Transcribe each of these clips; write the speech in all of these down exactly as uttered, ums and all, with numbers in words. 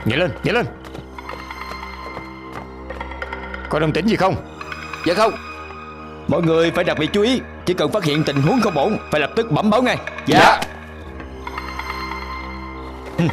Nhảy lên, nhảy lên. Có động tĩnh gì không? Dạ không. Mọi người phải đặc biệt chú ý, chỉ cần phát hiện tình huống không ổn phải lập tức bẩm báo ngay. Dạ, dạ. Ừ.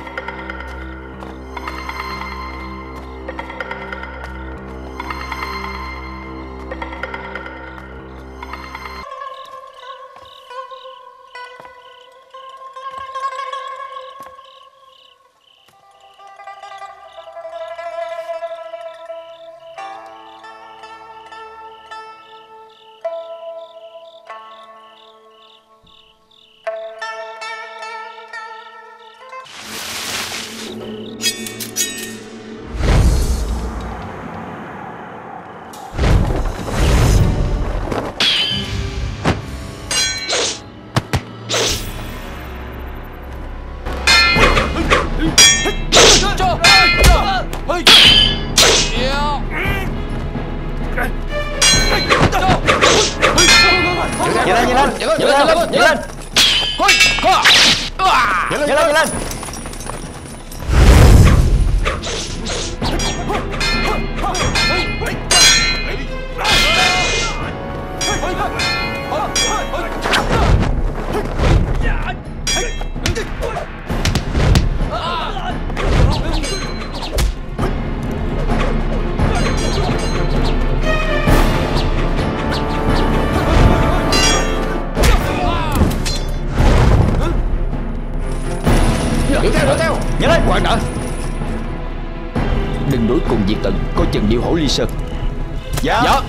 Đừng đối cùng Diệt Tận, coi chừng điệu hổ Ly Sơn. Dạ, dạ.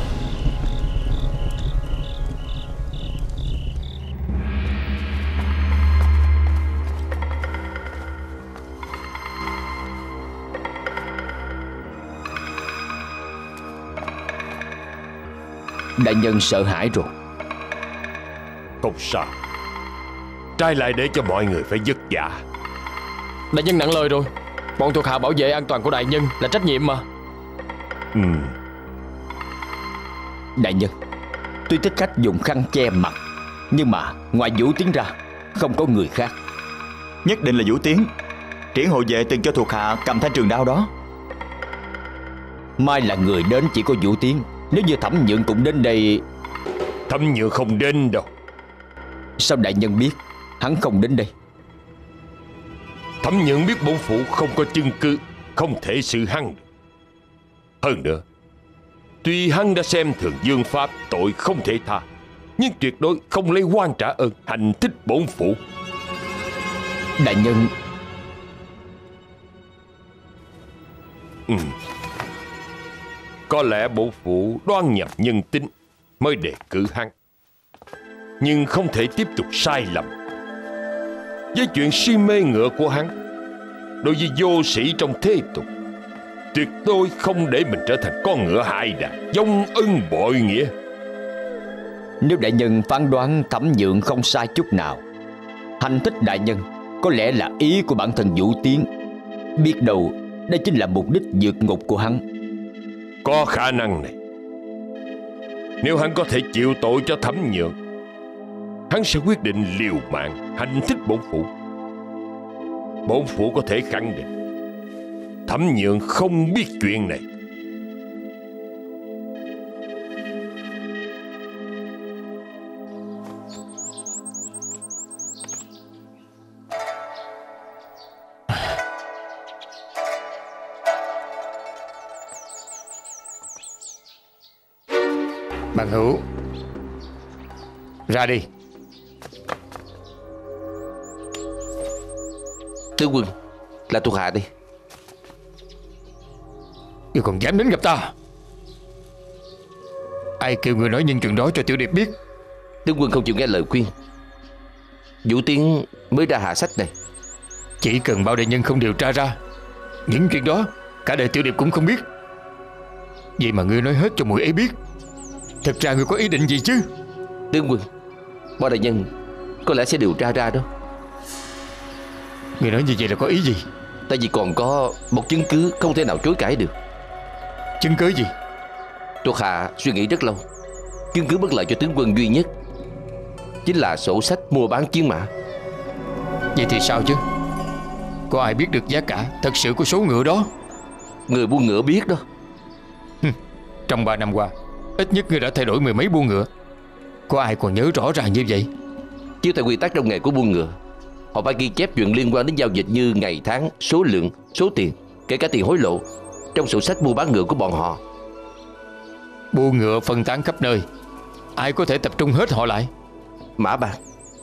Đại nhân sợ hãi rồi. Không sao, trai lại để cho mọi người phải vất vả. Đại nhân nặng lời rồi. Bọn thuộc hạ bảo vệ an toàn của đại nhân là trách nhiệm mà. Ừ. Đại nhân, tuy thích khách dùng khăn che mặt, nhưng mà ngoài Vũ Tiến ra không có người khác. Nhất định là Vũ Tiến. Triển hộ vệ từng cho thuộc hạ cầm thanh trường đao đó. Mai là người đến chỉ có Vũ Tiến. Nếu như Thẩm Nhượng cũng đến đây. Thẩm Nhượng không đến đâu. Sao đại nhân biết hắn không đến đây? Thẩm Nhượng biết bổn phủ không có chứng cứ, không thể xử hắn. Hơn nữa, tuy hắn đã xem thường Dương pháp tội không thể tha, nhưng tuyệt đối không lấy oan trả ơn, hành thích bổn phủ. Đại nhân. Ừ. Có lẽ bổn phủ đoan nhập nhân tính mới đề cử hắn, nhưng không thể tiếp tục sai lầm. Với chuyện si mê ngựa của hắn, đối với vô sĩ trong thế tục, tuyệt đối không để mình trở thành con ngựa hại đàn, vong ân bội nghĩa. Nếu đại nhân phán đoán Thẩm Nhượng không sai chút nào, hành thích đại nhân có lẽ là ý của bản thân Vũ Tiến. Biết đâu đây chính là mục đích vượt ngục của hắn. Có khả năng này. Nếu hắn có thể chịu tội cho Thẩm Nhượng, hắn sẽ quyết định liều mạng hành thích bổn phủ. Bổn phủ có thể khẳng định Thẩm Nhượng không biết chuyện này. Bằng hữu, ra đi. Tướng quân, là thuộc hạ đi. Ngươi còn dám đến gặp ta? Ai kêu ngươi nói những chuyện đó cho Tiểu Điệp biết? Tướng quân không chịu nghe lời khuyên. Vũ Tiến mới ra hạ sách này. Chỉ cần Bảo đại nhân không điều tra ra, những chuyện đó cả đời Tiểu Điệp cũng không biết. Vậy mà ngươi nói hết cho muội ấy biết. Thật ra ngươi có ý định gì chứ? Tướng quân, Bảo đại nhân có lẽ sẽ điều tra ra đó. Ngươi nói như vậy là có ý gì? Tại vì còn có một chứng cứ không thể nào chối cãi được. Chứng cứ gì? Thuộc hạ suy nghĩ rất lâu. Chứng cứ bất lợi cho tướng quân duy nhất chính là sổ sách mua bán chiến mã. Vậy thì sao chứ? Có ai biết được giá cả thật sự của số ngựa đó? Người buôn ngựa biết đó. Trong ba năm qua, ít nhất ngươi đã thay đổi mười mấy buôn ngựa. Có ai còn nhớ rõ ràng như vậy? Chứ theo quy tắc trong nghề của buôn ngựa, họ phải ghi chép chuyện liên quan đến giao dịch như ngày tháng, số lượng, số tiền, kể cả tiền hối lộ trong sổ sách mua bán ngựa của bọn họ. Buôn ngựa phân tán khắp nơi, ai có thể tập trung hết họ lại? Mã Bang.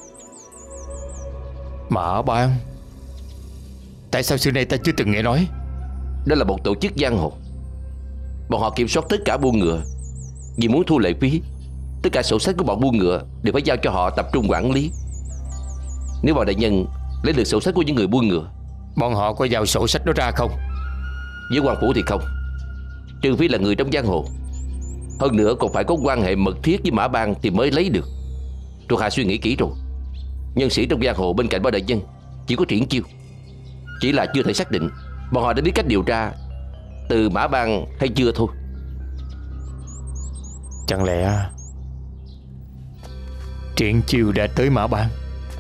Mã Bang? Tại sao xưa nay ta chưa từng nghe nói? Đó là một tổ chức giang hồ. Bọn họ kiểm soát tất cả buôn ngựa. Vì muốn thu lệ phí, tất cả sổ sách của bọn buôn ngựa đều phải giao cho họ tập trung quản lý. Nếu bọn đại nhân lấy được sổ sách của những người buôn ngựa, bọn họ có giao sổ sách đó ra không? với quan phủ thì không, trừ phi là người trong giang hồ. Hơn nữa còn phải có quan hệ mật thiết với Mã Bang thì mới lấy được. Thuộc hạ suy nghĩ kỹ rồi, nhân sĩ trong giang hồ bên cạnh Bao đại nhân chỉ có Triển Chiêu. Chỉ là chưa thể xác định bọn họ đã biết cách điều tra từ Mã Bang hay chưa thôi. Chẳng lẽ Triển Chiêu đã tới Mã Bang?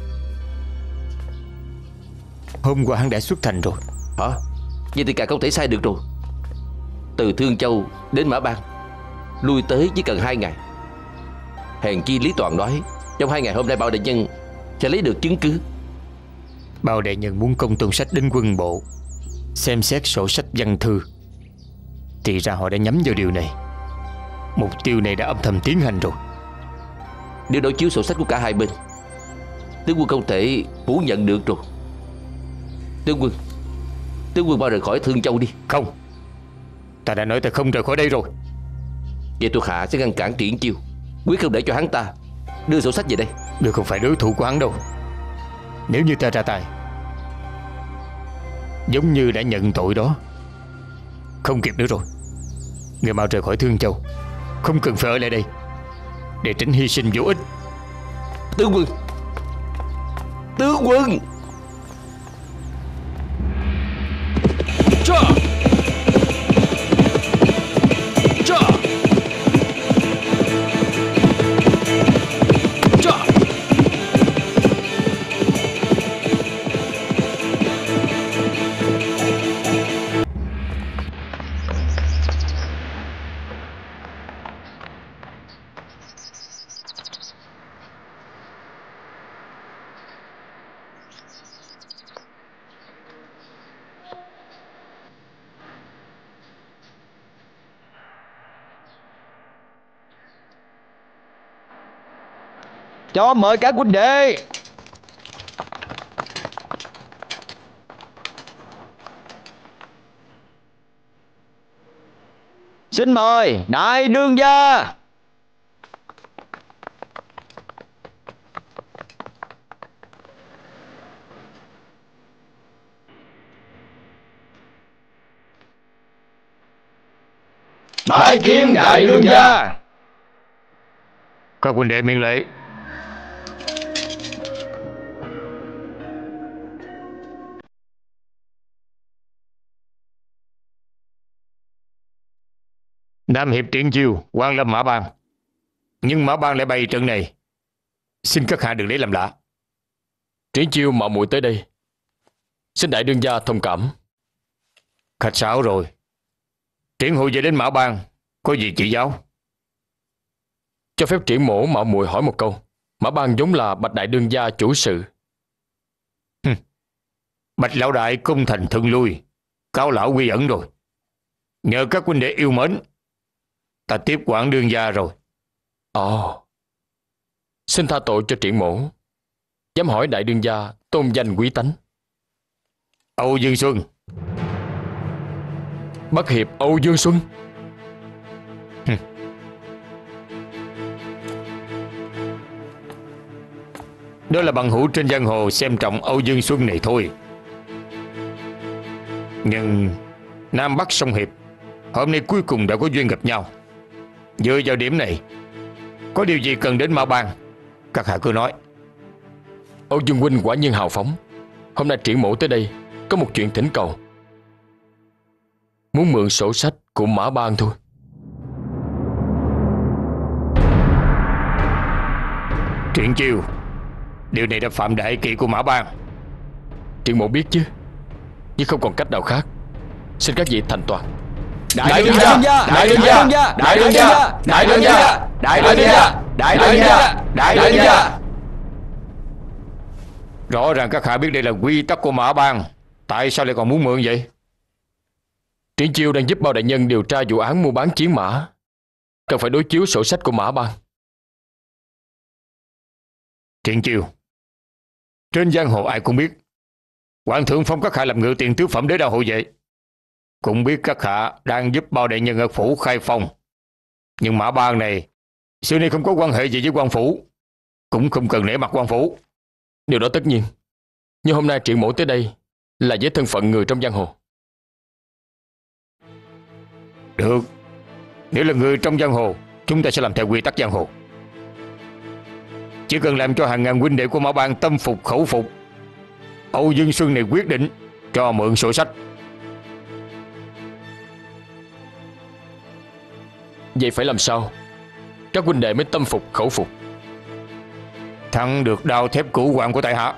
Hôm qua hắn đã xuất thành rồi. Hả? Vậy thì càng không thể sai được rồi. Từ Thương Châu đến Mã Bang lui tới chỉ cần hai ngày. Hèn chi Lý Toàn nói trong hai ngày hôm nay Bao đại nhân sẽ lấy được chứng cứ. Bao đại nhân muốn công tôn sách đến quân bộ xem xét sổ sách văn thư, thì ra họ đã nhắm vào điều này. Mục tiêu này đã âm thầm tiến hành rồi. Nếu đối chiếu sổ sách của cả hai bên, tướng quân không thể phủ nhận được rồi. Tướng quân Tướng quân bao rời khỏi Thương Châu đi. Không, ta đã nói ta không rời khỏi đây rồi. Vậy thuộc hạ sẽ ngăn cản Triển Chiêu, quyết không để cho hắn ta đưa sổ sách về đây. Ngươi không phải đối thủ của hắn đâu. Nếu như ta ra tay, giống như đã nhận tội đó, không kịp nữa rồi. Ngươi mau rời khỏi Thương Châu, không cần phải ở lại đây để tránh hy sinh vô ích. Tướng quân Tướng quân Cha! Cha! Cha! Cho mời các huynh đệ. Xin mời đại đương gia. Bái kiến đại đương gia. Các huynh đệ miễn lễ. Nam hiệp Triển Chiêu, Quan lâm Mã Bang. Nhưng Mã Bang lại bày trận này, xin các hạ đừng lấy làm lạ. Triển Chiêu mạo muội tới đây, xin đại đương gia thông cảm. Khách sáo rồi. Triển Hộ về đến Mã Bang có gì chỉ giáo? Cho phép Triển mổ mạo muội hỏi một câu. Mã Bang vốn là Bạch đại đương gia chủ sự. Bạch lão đại công thành thân lui, cáo lão quy ẩn rồi. Nhờ các huynh đệ yêu mến, ta tiếp quản đương gia rồi. Ồ, xin tha tội cho Triển mổ. Dám hỏi đại đương gia tôn danh quý tánh? Âu Dương Xuân. Bắc hiệp Âu Dương Xuân. Đó là bằng hữu trên giang hồ xem trọng Âu Dương Xuân này thôi. Nhưng Nam Bắc song hiệp, hôm nay cuối cùng đã có duyên gặp nhau. Dựa vào điểm này, có điều gì cần đến Mã Bang, các hạ cứ nói. Âu Dương huynh quả nhiên hào phóng. Hôm nay Triển mổ tới đây có một chuyện thỉnh cầu, muốn mượn sổ sách của Mã Bang thôi. Triển Chiêu, điều này đã phạm đại kỵ của Mã Bang. Triển mổ biết chứ. nhưng không còn cách nào khác. Xin các vị thành toàn. Đại đương gia, đại đương gia, đại đương gia, đại đương gia, đại đương gia, đại đương gia, đại đương gia. Rõ ràng các hạ biết đây là quy tắc của Mã Bang, tại sao lại còn muốn mượn vậy? Triển Chiêu đang giúp Bao đại nhân điều tra vụ án mua bán chiến mã, cần phải đối chiếu sổ sách của Mã Bang. Triển Chiêu, trên giang hồ ai cũng biết Hoàng thượng phong các hạ làm ngự tiền tứ phẩm đế đao hộ vệ, cũng biết các hạ đang giúp Bao đại nhân ở phủ khai phong. Nhưng Mã Bang này xưa nay không có quan hệ gì với quan phủ, cũng không cần nể mặt quan phủ. Điều đó tất nhiên, nhưng hôm nay Triển mỗ tới đây là với thân phận người trong giang hồ. Được, nếu là người trong giang hồ, chúng ta sẽ làm theo quy tắc giang hồ. Chỉ cần làm cho hàng ngàn huynh đệ của Mã Bang tâm phục khẩu phục, Âu Dương Xuân này quyết định cho mượn sổ sách. Vậy phải làm sao các huynh đệ mới tâm phục khẩu phục? Thắng được đao thép cửu hoàng của tại hạ.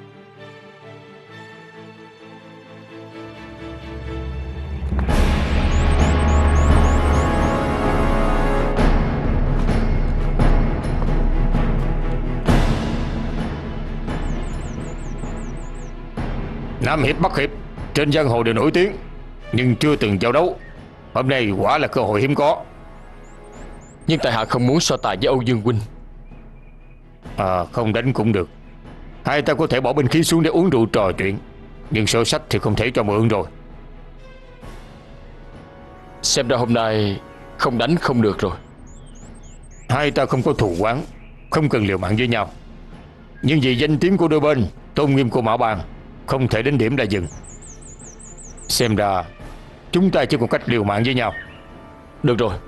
Nam hiệp Bắc hiệp trên giang hồ đều nổi tiếng, nhưng chưa từng giao đấu. Hôm nay quả là cơ hội hiếm có. Nhưng tại hạ không muốn so tài với Âu Dương huynh. À, không đánh cũng được. Hai ta có thể bỏ binh khí xuống để uống rượu trò chuyện, nhưng sổ sách thì không thể cho mượn rồi. Xem ra hôm nay không đánh không được rồi. Hai ta không có thù oán, không cần liều mạng với nhau. Nhưng vì danh tiếng của đôi bên, tôn nghiêm của Mã Bang, không thể đến điểm là dừng. Xem ra chúng ta chỉ còn cách liều mạng với nhau. Được rồi.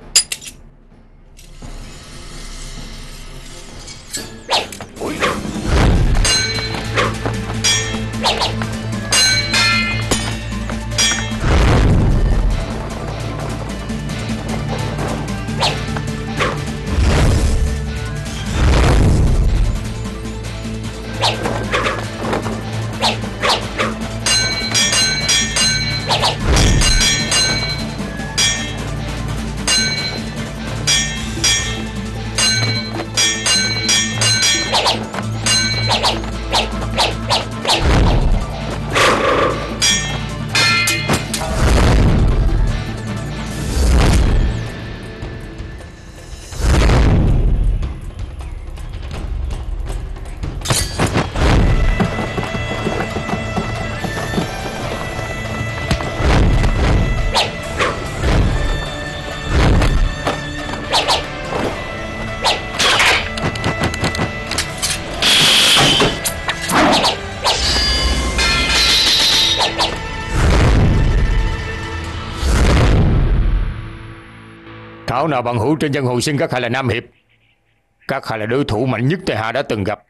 Thảo nào bằng hữu trên giang hồ xưng các hạ là Nam hiệp. Các hạ là đối thủ mạnh nhất tại hạ đã từng gặp.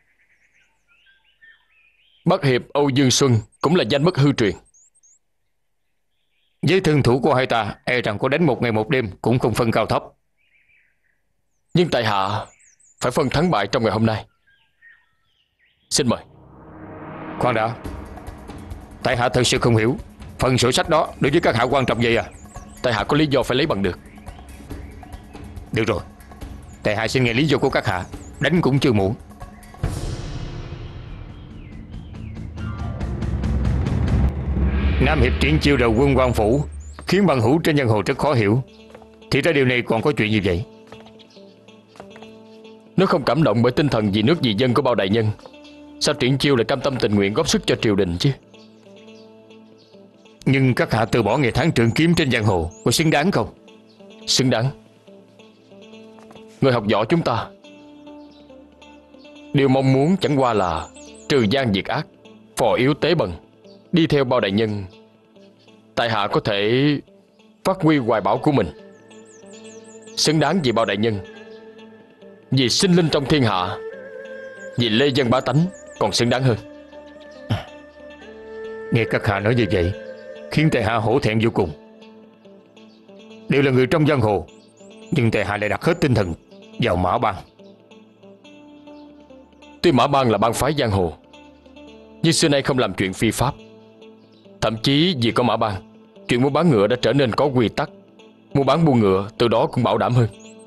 Bắc hiệp Âu Dương Xuân cũng là danh bất hư truyền. Với thân thủ của hai ta, e rằng có đánh một ngày một đêm cũng không phân cao thấp. Nhưng tại hạ phải phân thắng bại trong ngày hôm nay. Xin mời. Khoan đã, tại hạ thật sự không hiểu phần sổ sách đó đối với các hạ quan trọng vậy à? Tại hạ có lý do phải lấy bằng được. Được rồi, tại hạ xin nghe lý do của các hạ, đánh cũng chưa muộn. Nam hiệp Triển Chiêu đầu quân quan phủ, khiến bằng hữu trên giang hồ rất khó hiểu. Thì ra điều này còn có chuyện như vậy. Nếu không cảm động bởi tinh thần vì nước vì dân của Bao đại nhân, sao Triển Chiêu lại cam tâm tình nguyện góp sức cho triều đình chứ? Nhưng các hạ từ bỏ ngày tháng trượng kiếm trên giang hồ có xứng đáng không? Xứng đáng. Người học võ chúng ta điều mong muốn chẳng qua là trừ gian diệt ác, phò yếu tế bần, đi theo Bao đại nhân. Tại hạ có thể phát huy hoài bão của mình, xứng đáng vì Bao đại nhân, vì sinh linh trong thiên hạ, vì lê dân bá tánh còn xứng đáng hơn. Nghe các hạ nói như vậy khiến tại hạ hổ thẹn vô cùng. Đều là người trong giang hồ, nhưng tại hạ lại đặt hết tinh thần vào Mã Bang. Tuy Mã Bang là bang phái giang hồ, nhưng xưa nay không làm chuyện phi pháp. Thậm chí vì có Mã Ban, chuyện mua bán ngựa đã trở nên có quy tắc. Mua bán buôn ngựa từ đó cũng bảo đảm hơn.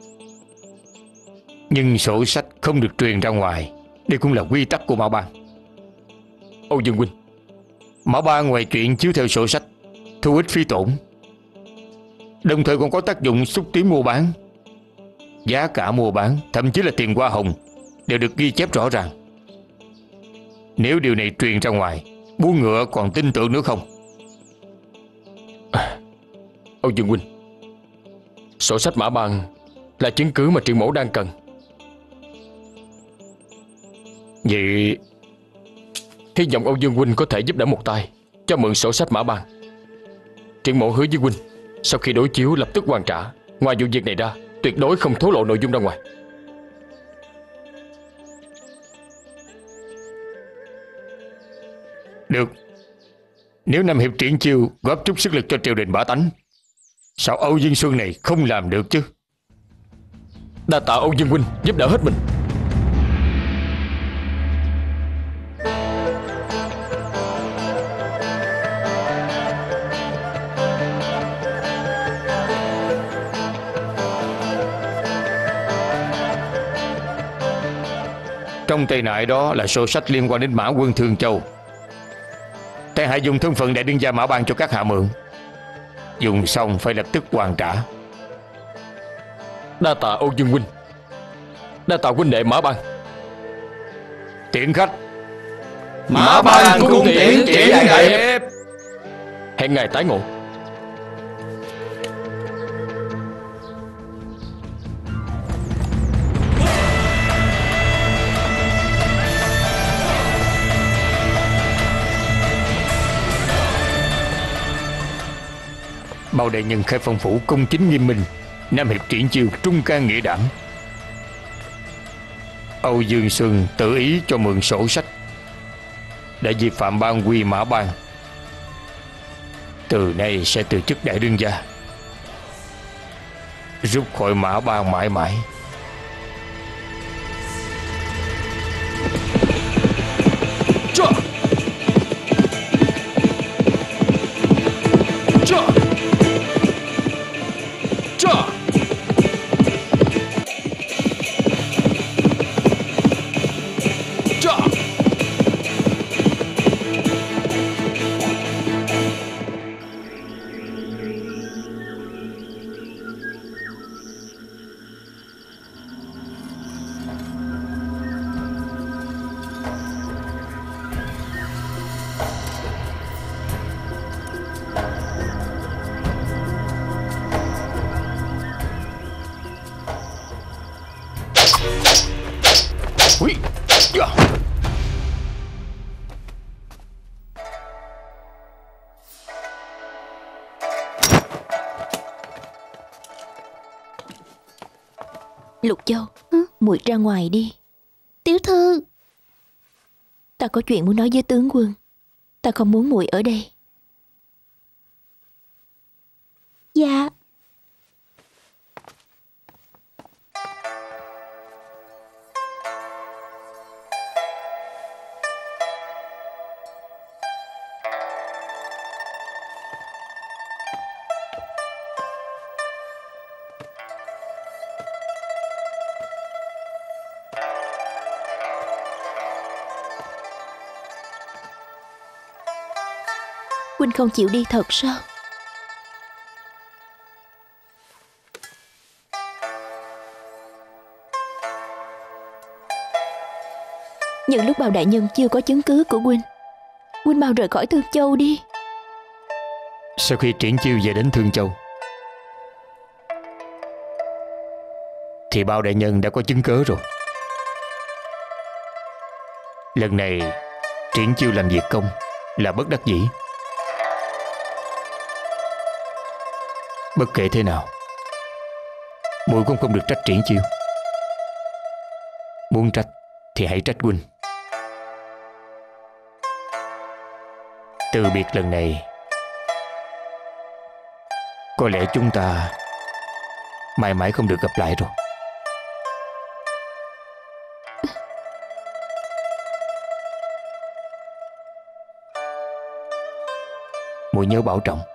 Nhưng sổ sách không được truyền ra ngoài. Đây cũng là quy tắc của Mã Ban. Âu Dương huynh, Mã Ban ngoài chuyện chiếu theo sổ sách, thu ít phí tổn, đồng thời còn có tác dụng xúc tiến mua bán. Giá cả mua bán, thậm chí là tiền hoa hồng, đều được ghi chép rõ ràng. Nếu điều này truyền ra ngoài, buôn ngựa còn tin tưởng nữa không? à, Âu Dương huynh, sổ sách Mã Ban là chứng cứ mà Triệu Mẫu đang cần. Vậy Hy vọng Âu Dương huynh có thể giúp đỡ một tay, cho mượn sổ sách Mã Ban. Triệu Mẫu hứa với huynh, sau khi đối chiếu lập tức hoàn trả. Ngoài vụ việc này ra, tuyệt đối không thổ lộ nội dung ra ngoài. được. Nếu Nam Hiệp triển chiêu góp chút sức lực cho triều đình bá tánh, sao Âu Dương Xuân này không làm được chứ? Đa tạ Âu Dương huynh giúp đỡ hết mình. Trong tay nại đó là sổ sách liên quan đến Mã Quân Thương Châu. Tại hạ dùng thân phận đại đương gia Mã Ban cho các hạ mượn, dùng xong phải lập tức hoàn trả. Đa tạ Âu Dương huynh. Đa tạ huynh đệ Mã Ban. Tiễn khách. Mã Ban cung tiễn Triển Đại Hiệp. Hẹn ngày tái ngộ. Bao đại nhân Khai Phong phủ công chính nghiêm minh, Nam Hiệp triển chiêu trung can nghĩa đảm. Âu Dương Xuân tự ý cho mượn sổ sách, đã vi phạm ban quy Mã Ban, từ nay sẽ từ chức đại đương gia, rút khỏi Mã Ban mãi mãi. Chà! Chà! Chà! Chà! Ui! Dạ! Lục Châu, muội ra ngoài đi. Tiểu thư, ta có chuyện muốn nói với tướng quân. Ta không muốn muội ở đây. Dạ. Huynh không chịu đi thật sao? Những lúc Bào đại nhân chưa có chứng cứ của Huynh, Huynh mau rời khỏi Thương Châu đi. Sau khi triển chiêu về đến Thương Châu, thì Bao đại nhân đã có chứng cớ rồi. Lần này triển chiêu làm việc công là bất đắc dĩ. Bất kể thế nào, muội cũng không được trách triển chiêu. Muốn trách thì hãy trách huynh. Từ biệt lần này, có lẽ chúng ta mãi mãi không được gặp lại rồi. muội nhớ bảo trọng.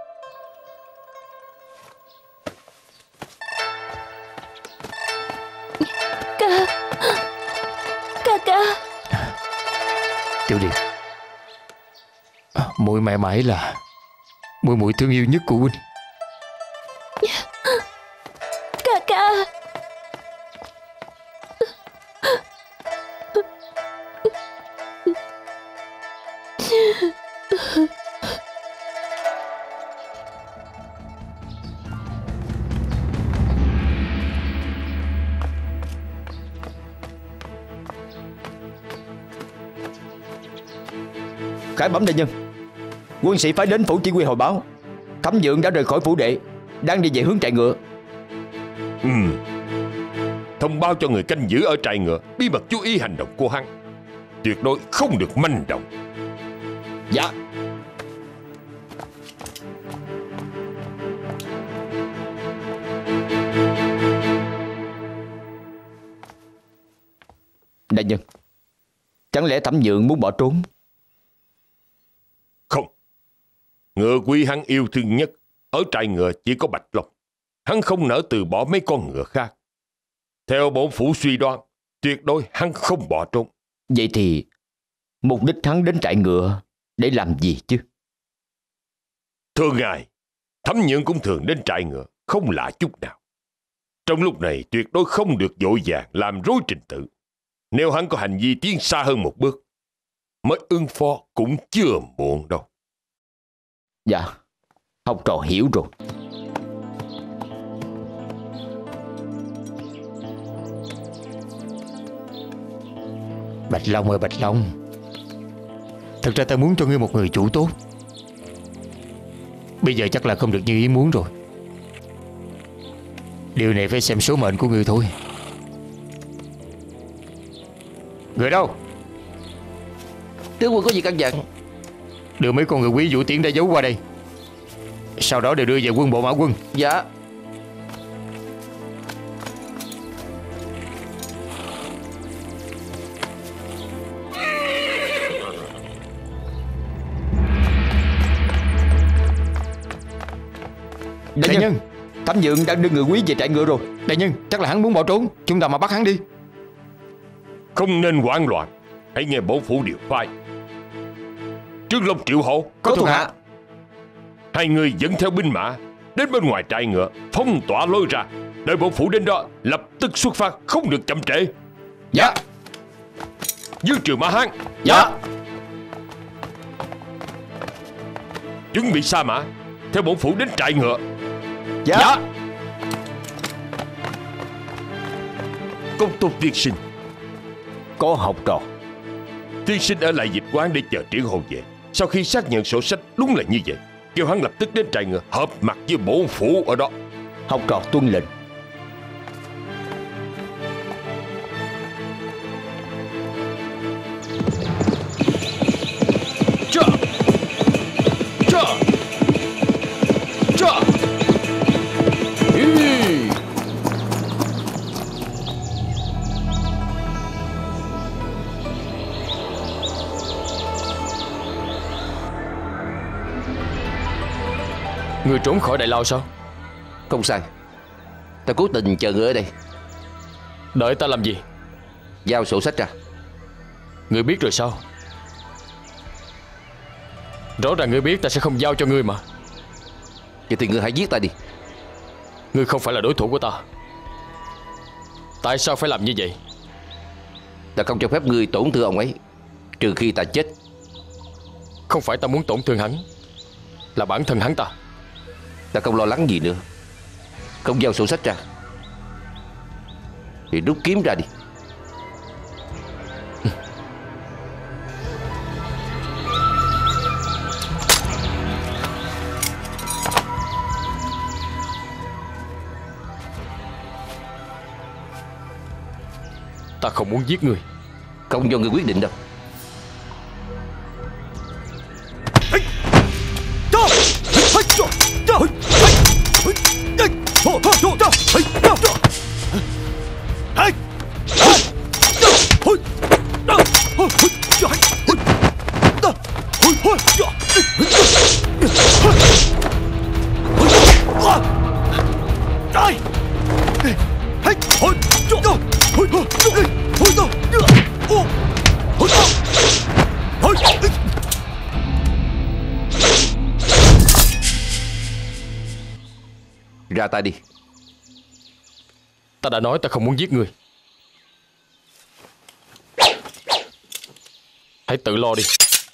Ca. Ca ca. Tiểu Điệp, muội mãi mãi là muội muội thương yêu nhất của huynh. Ca ca. Khải bẩm đại nhân, quân sĩ phái đến phủ chỉ huy hồi báo Thẩm Nhượng đã rời khỏi phủ đệ, đang đi về hướng trại ngựa. Ừ. Thông báo cho người canh giữ ở trại ngựa bí mật chú ý hành động của hắn, tuyệt đối không được manh động. Dạ. Đại nhân, chẳng lẽ Thẩm Nhượng muốn bỏ trốn? Không. Ngựa quý hắn yêu thương nhất ở trại ngựa chỉ có Bạch Long. Hắn không nỡ từ bỏ mấy con ngựa khác. Theo bổn phủ suy đoán, tuyệt đối hắn không bỏ trốn. Vậy thì mục đích hắn đến trại ngựa để làm gì chứ? Thưa ngài, Thẩm Nhượng cũng thường đến trại ngựa, không lạ chút nào. Trong lúc này tuyệt đối không được vội vàng làm rối trình tự. Nếu hắn có hành vi tiến xa hơn một bước, mới ứng phó cũng chưa muộn đâu. Dạ, học trò hiểu rồi. Bạch Long ơi Bạch Long, thật ra ta muốn cho ngươi một người chủ tốt. Bây giờ chắc là không được như ý muốn rồi. Điều này phải xem số mệnh của ngươi thôi. Người đâu? Tướng quân có gì căn dặn? Đưa mấy con người quý Vũ Tiến đã giấu qua đây, sau đó đều đưa về quân bộ Mã Quân. Dạ. Đại, Đại nhân, nhân, Thẩm Nhượng đang đưa người quý về trại ngựa rồi. Đại nhân, chắc là hắn muốn bỏ trốn. Chúng ta mà bắt hắn đi. Không nên hoảng loạn, hãy nghe bổn phủ điều phái. Trương Long Triệu Hổ, Có thuộc hạ. hai người dẫn theo binh mã đến bên ngoài trại ngựa, phong tỏa lối ra. Đợi bổn phủ đến đó lập tức xuất phát, không được chậm trễ. Dạ. Dương Trường Mã Hán, Dạ. chuẩn bị sa mã, theo bổn phủ đến trại ngựa. Dạ, Dạ. Công tôn tiên sinh, có học trò. tiên sinh ở lại dịch quán để chờ Triển Hồn về. Sau khi xác nhận sổ sách đúng là như vậy, kêu hắn lập tức đến trại ngựa hợp mặt với bổn phủ ở đó. Học trò tuân lệnh. Chà! Chà! Chà! Người trốn khỏi Đại Lao sao? Không sai. Ta cố tình chờ người ở đây. Đợi ta làm gì? Giao sổ sách ra. Người biết rồi sao? Rõ ràng ngươi biết ta sẽ không giao cho ngươi mà. Vậy thì ngươi hãy giết ta đi. Ngươi không phải là đối thủ của ta. Tại sao phải làm như vậy? Ta không cho phép ngươi tổn thương ông ấy, trừ khi ta chết. Không phải ta muốn tổn thương hắn, là bản thân hắn ta. Ta không lo lắng gì nữa. Không giao sổ sách ra thì rút kiếm ra đi. Ta không muốn giết ngươi. Không do ngươi quyết định đâu. Ra tay đi. Ta đã nói ta không muốn giết ngươi. Hãy tự lo đi.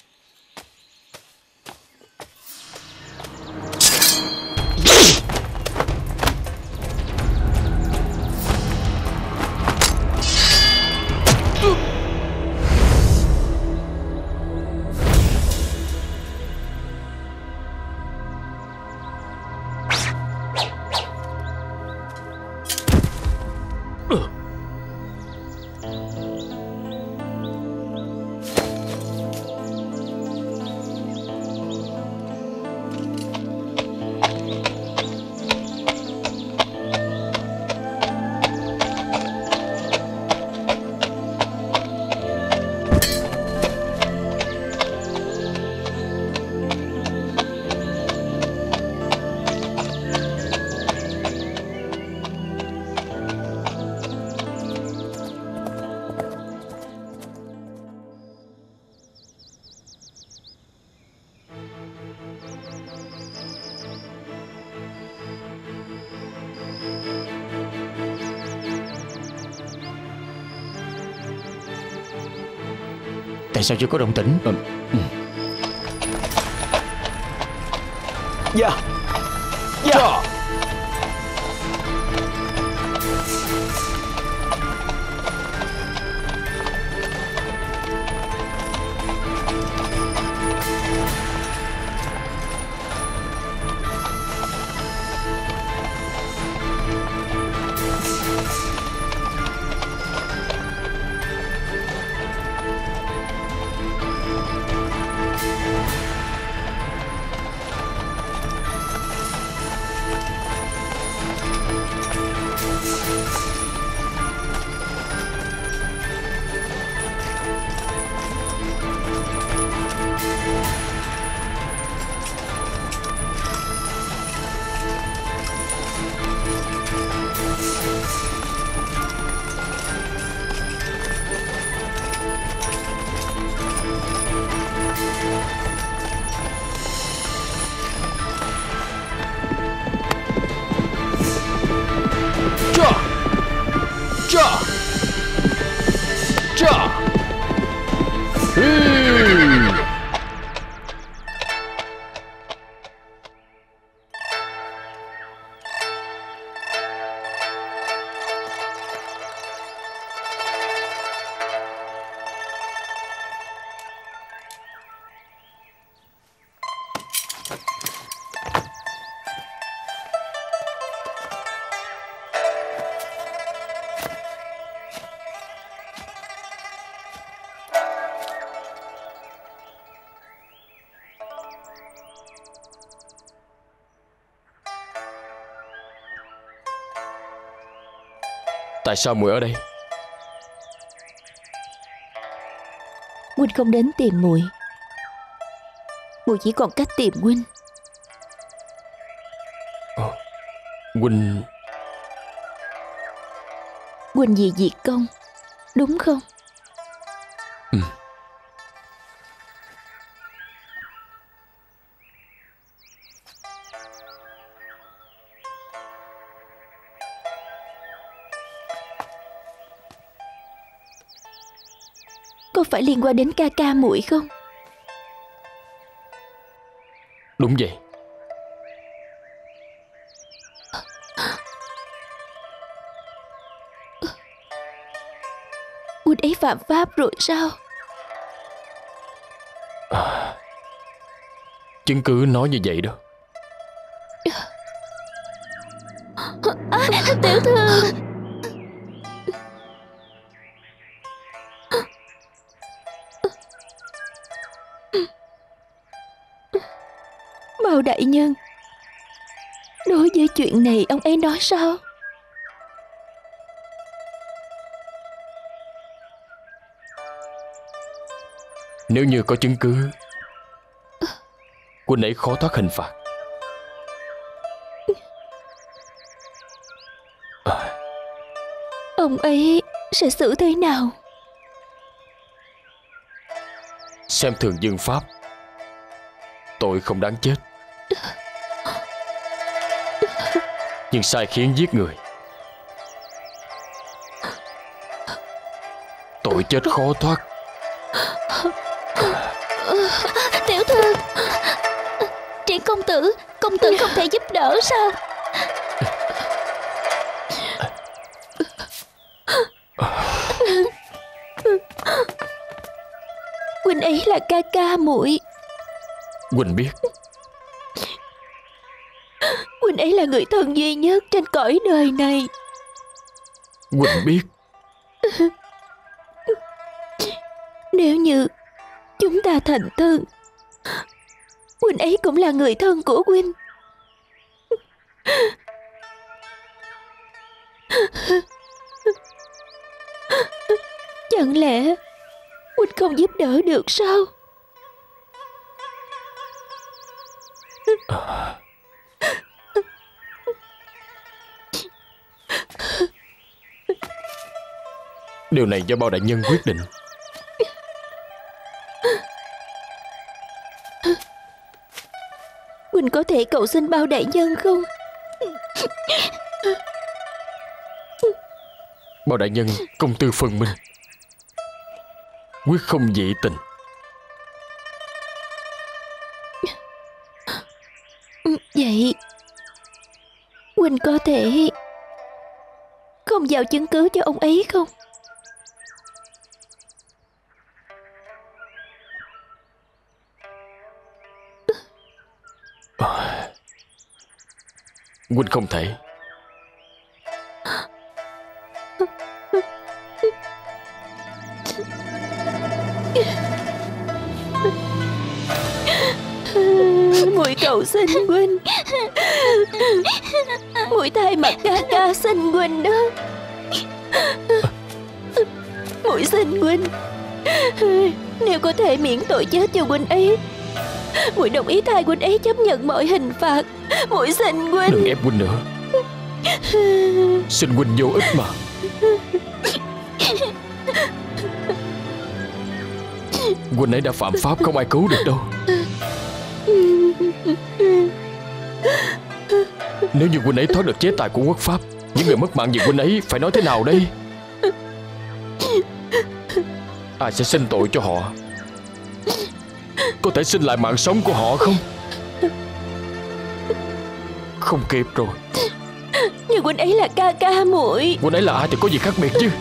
Tại sao chưa có động tĩnh? Ừ. Ừ. Dạ. Dạ. Tại sao muội ở đây? Huynh không đến tìm muội, muội chỉ còn cách tìm huynh. Ờ, huynh... Huynh vì diệt công, đúng không? Ừ. Có phải liên quan đến ca ca muội không? Đúng vậy. Huynh ấy phạm pháp rồi sao? À, chứng cứ nói như vậy đó. À, tiểu thư. Mao đại nhân, đối với chuyện này ông ấy nói sao? Nếu như có chứng cứ huynh ấy khó thoát hình phạt. À. Ông ấy sẽ xử thế nào? Xem thường dương pháp, tội không đáng chết. Nhưng sai khiến giết người, tội chết khó thoát. Tiểu thư, Triển công tử, công tử không thể giúp đỡ sao? Huynh ấy là ca ca muội. Huynh biết. Huynh ấy là người thân duy nhất trên cõi đời này. Huynh biết. Nếu như chúng ta thành thân, huynh ấy cũng là người thân của huynh. Chẳng lẽ huynh không giúp đỡ được sao? À. Điều này do Bao đại nhân quyết định. Huynh có thể cầu xin Bao đại nhân không? Bao đại nhân công tư phân minh, quyết không dị tình. Vậy huynh có thể không giao chứng cứ cho ông ấy không? À, huynh không thể. Muội cầu xin huynh, muội thay mặt ca ca xin huynh đó. Muội xin huynh, nếu có thể miễn tội chết cho huynh ấy, muội đồng ý thay huynh ấy chấp nhận mọi hình phạt. Muội xin huynh. Đừng ép huynh nữa. Xin huynh vô ích mà. Huynh ấy đã phạm pháp, không ai cứu được đâu. Nếu như huynh ấy thoát được chế tài của quốc pháp, những người mất mạng vì huynh ấy phải nói thế nào đây? Ai sẽ xin tội cho họ? Có thể xin lại mạng sống của họ không? Không kịp rồi. Nhưng huynh ấy là ca ca muội. Huynh ấy là ai thì có gì khác biệt chứ?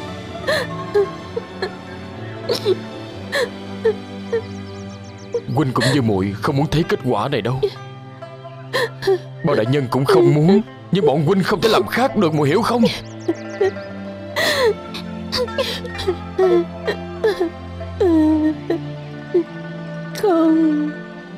Huynh cũng như muội không muốn thấy kết quả này đâu. Bao đại nhân cũng không muốn, nhưng bọn huynh không thể làm khác được, muội hiểu không? Không.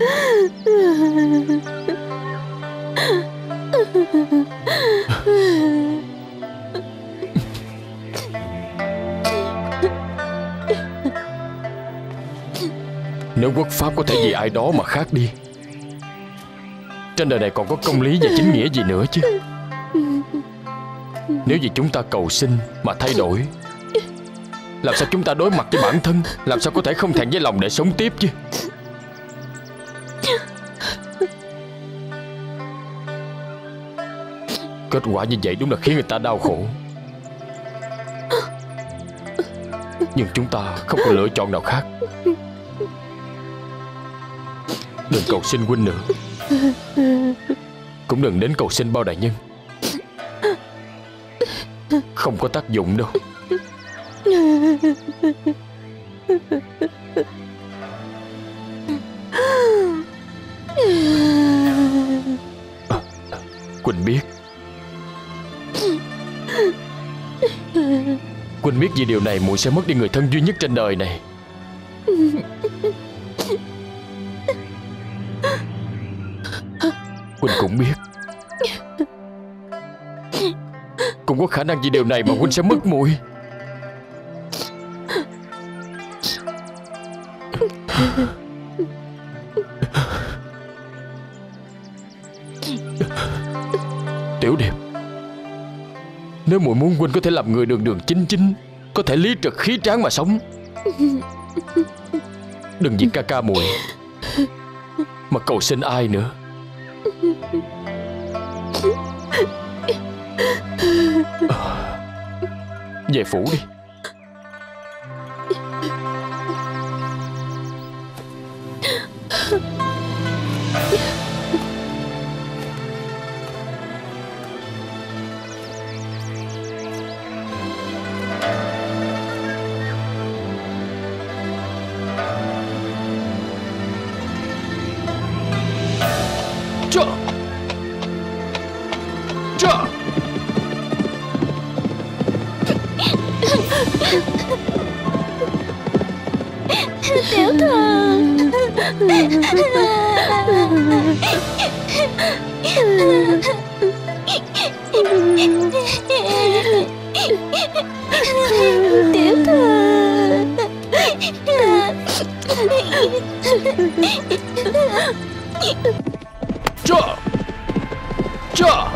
Nếu quốc pháp có thể vì ai đó mà khác đi, trên đời này còn có công lý và chính nghĩa gì nữa chứ? Nếu vì chúng ta cầu xin mà thay đổi, làm sao chúng ta đối mặt với bản thân? Làm sao có thể không thẹn với lòng để sống tiếp chứ? Kết quả như vậy đúng là khiến người ta đau khổ. Nhưng chúng ta không có lựa chọn nào khác. Đừng cầu xin huynh nữa, cũng đừng đến cầu xin Bao đại nhân. Không có tác dụng đâu. À, Quỳnh biết. Quỳnh biết vì điều này muội sẽ mất đi người thân duy nhất trên đời này. Quỳnh cũng biết, cũng có khả năng vì điều này mà Quỳnh sẽ mất muội. Tiểu Điệp, nếu muội muốn huynh có thể làm người đường đường chính chính, có thể lý trực khí tráng mà sống, đừng vì ca ca muội mà cầu xin ai nữa. Về phủ đi. Chà! Chà! Tiểu thư. Tiểu thư. Chà! Chà!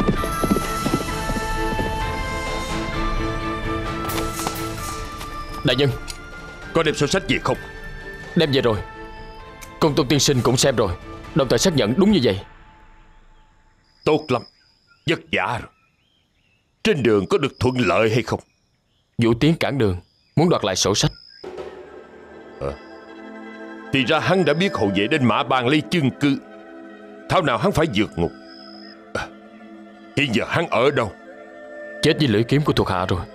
Đại nhân, Có đem sổ sách gì không? đem về rồi. Công tôn tiên sinh cũng xem rồi, đồng thời xác nhận đúng như vậy. Tốt lắm. Vất vả rồi. Trên đường có được thuận lợi hay không? Vũ Tiến cản đường, muốn đoạt lại sổ sách. à, Thì ra hắn đã biết hậu vệ đến Mã Bang lấy chứng cứ. Thảo nào hắn phải vượt ngục. à, Hiện giờ hắn ở đâu? Chết với lưỡi kiếm của thuộc hạ rồi.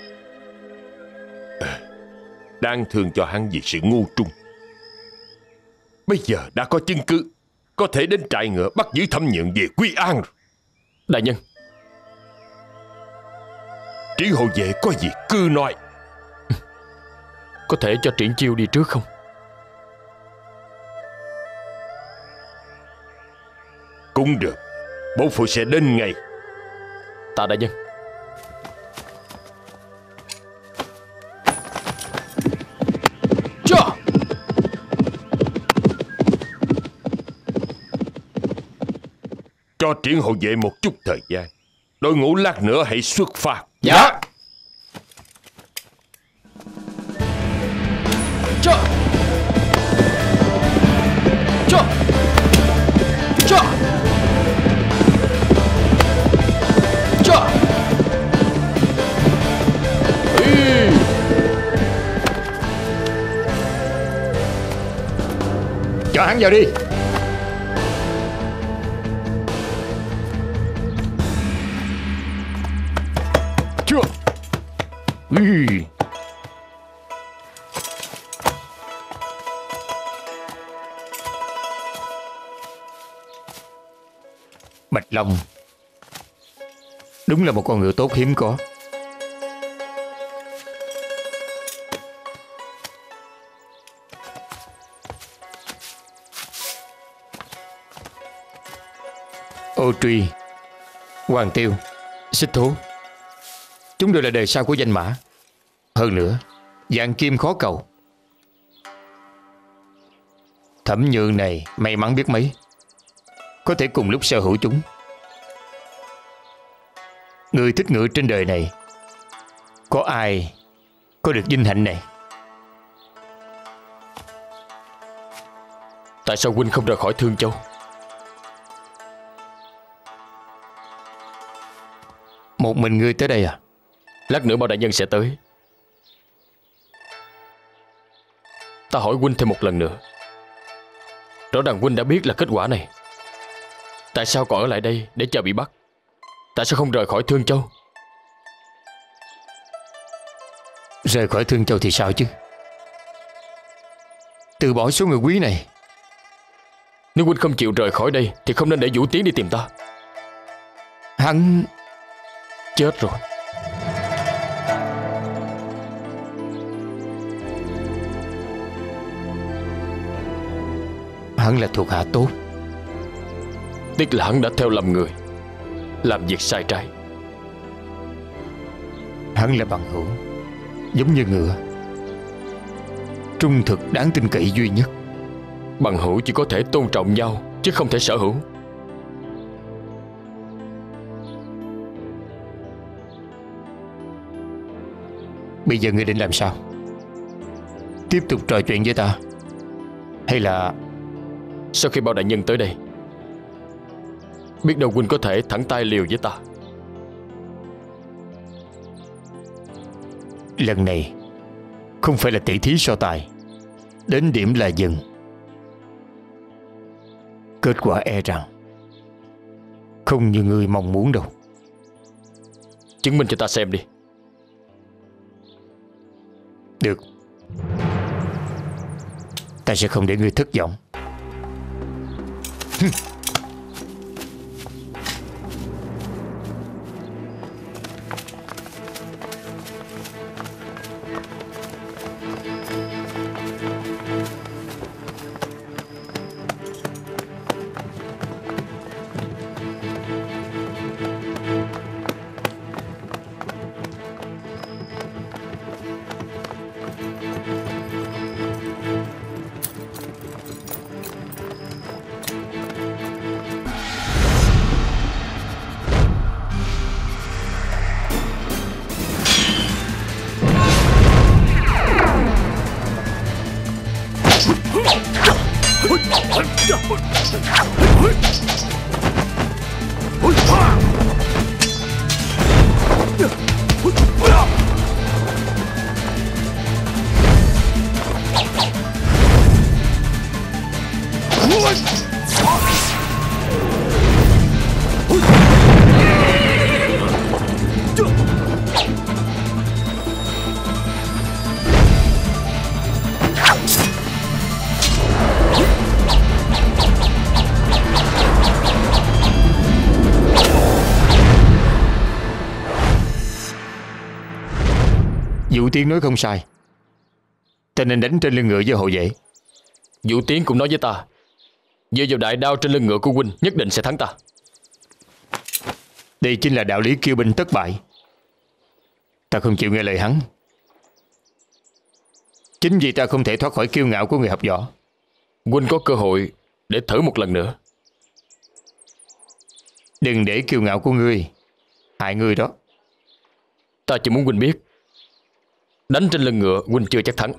à, Đáng thương cho hắn vì sự ngu trung. Bây giờ đã có chứng cứ, có thể đến trại ngựa bắt giữ Thẩm Nhượng về Quy An rồi. Đại nhân, Triển hộ vệ có gì cứ nói. có thể cho Triển Chiêu đi trước không? Cũng được. Bổn phụ sẽ đến ngay. Tạ đại nhân. Chà! Cho Triển hộ vệ một chút thời gian. Đội ngũ lát nữa hãy xuất phát. Dạ. Chà! Chà! Chà! Chà! Ý! Cho hắn vào đi. Chưa. Ý. Bạch Long đúng là một con ngựa tốt hiếm có. Ô Truy, Hoàng Tiêu, Xích Thố, chúng đều là đời sau của danh mã. Hơn nữa, vạn kim khó cầu. Thẩm Nhượng này may mắn biết mấy, có thể cùng lúc sở hữu chúng. Người thích ngựa trên đời này, có ai có được vinh hạnh này? Tại sao huynh không rời khỏi Thương Châu? Một mình ngươi tới đây à? Lát nữa Bao đại nhân sẽ tới. Ta hỏi huynh thêm một lần nữa. Rõ ràng huynh đã biết là kết quả này, tại sao còn ở lại đây để chờ bị bắt? Tại sao không rời khỏi Thương Châu? Rời khỏi Thương Châu thì sao chứ? Từ bỏ số người quý này. Nếu huynh không chịu rời khỏi đây thì không nên để Vũ Tiến đi tìm ta. Hắn chết rồi. Hắn là thuộc hạ tốt. Tiếc là hắn đã theo lầm người, làm việc sai trái. Hắn là bằng hữu, giống như ngựa, trung thực đáng tin cậy duy nhất. Bằng hữu chỉ có thể tôn trọng nhau chứ không thể sở hữu. Bây giờ ngươi định làm sao? Tiếp tục trò chuyện với ta, hay là... Sau khi Bao đại nhân tới đây, biết đâu huynh có thể thẳng tay liều với ta. Lần này không phải là tỷ thí so tài, đến điểm là dừng. Kết quả e rằng không như ngươi mong muốn đâu. Chứng minh cho ta xem đi. Được, ta sẽ không để ngươi thất vọng. Vũ Tiến nói không sai, ta nên đánh trên lưng ngựa với hộ vệ. Vũ Tiến cũng nói với ta, dựa vào đại đao trên lưng ngựa của huynh nhất định sẽ thắng ta. Đây chính là đạo lý kiêu binh tất bại. Ta không chịu nghe lời hắn. Chính vì ta không thể thoát khỏi kiêu ngạo của người học võ. Huynh có cơ hội để thử một lần nữa. Đừng để kiêu ngạo của ngươi hại ngươi đó. Ta chỉ muốn huynh biết, đánh trên lưng ngựa huynh chưa chắc thắng.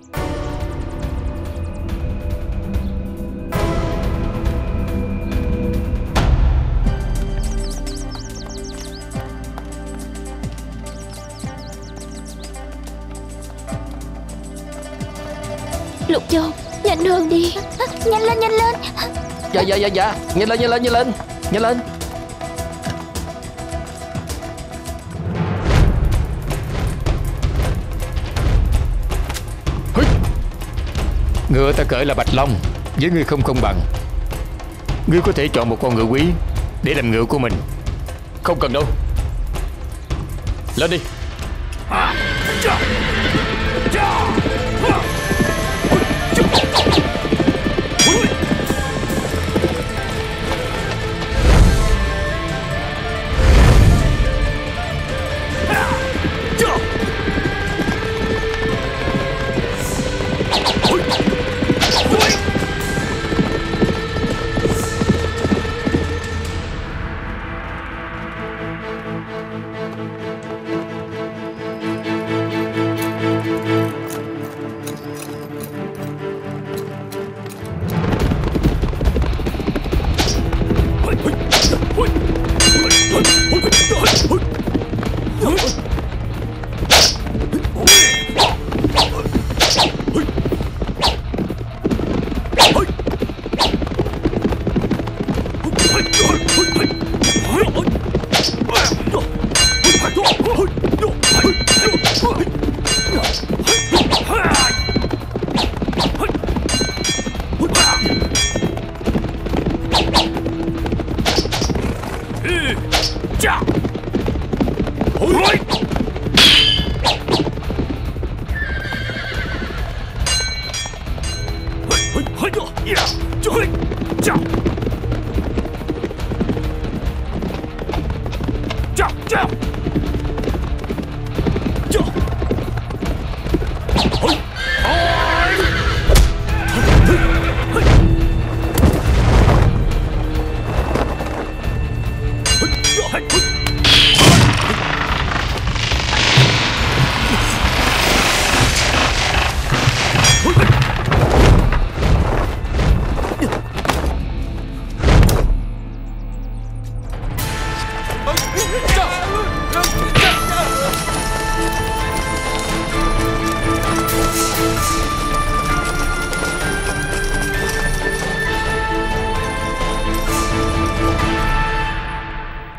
Lục Châu, nhanh hơn đi. Nhanh lên, nhanh lên. Dạ dạ dạ dạ, nhanh lên nhanh lên nhanh lên nhanh lên. Ngựa ta cởi là Bạch Long, với ngươi không công bằng. Ngươi có thể chọn một con ngựa quý để làm ngựa của mình. Không cần đâu. Lên đi.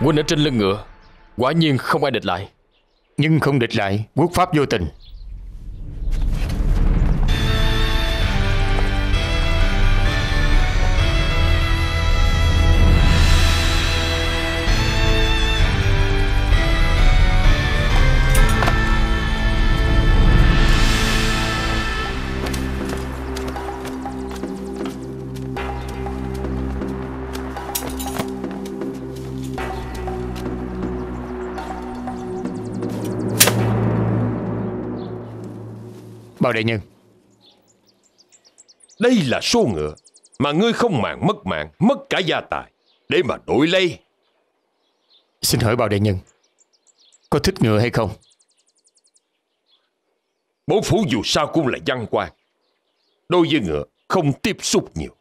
Huynh ở trên lưng ngựa, quả nhiên không ai địch lại. Nhưng không địch lại quốc pháp vô tình. Bao đại nhân, đây là số ngựa mà ngươi không màng mất mạng, mất cả gia tài để mà đổi lấy. Xin hỏi Bao đại nhân, có thích ngựa hay không? Bổn phủ dù sao cũng là văn quan, đối với ngựa không tiếp xúc nhiều.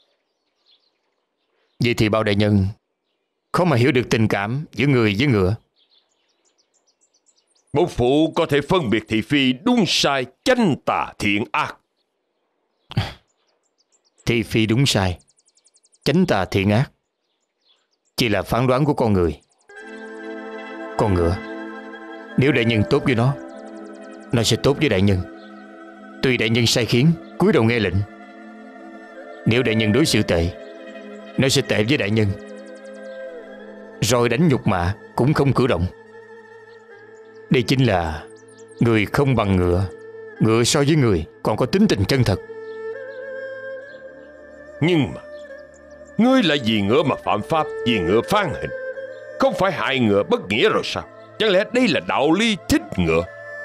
Vậy thì Bao đại nhân khó mà hiểu được tình cảm giữa người với ngựa. Bổn phủ có thể phân biệt thị phi đúng sai, chánh tà thiện ác. Thị phi đúng sai, chánh tà thiện ác chỉ là phán đoán của con người. Con ngựa, nếu đại nhân tốt với nó, nó sẽ tốt với đại nhân. Tuy đại nhân sai khiến, cúi đầu nghe lệnh. Nếu đại nhân đối xử tệ, nó sẽ tệ với đại nhân. Rồi đánh nhục mạ cũng không cử động. Đây chính là người không bằng ngựa, ngựa so với người còn có tính tình chân thật. Nhưng mà ngươi lại vì ngựa mà phạm pháp, vì ngựa phán hình, không phải hại ngựa bất nghĩa rồi sao? Chẳng lẽ đây là đạo lý thích ngựa?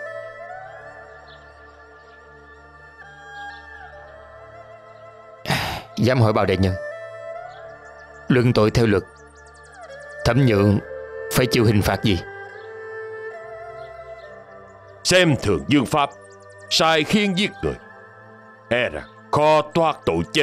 Dám hỏi Bao đại nhân, luận tội theo luật, Thẩm Nhượng phải chịu hình phạt gì? Xem thường dương pháp, sai khiến giết người, e rằng khó thoát tội chết.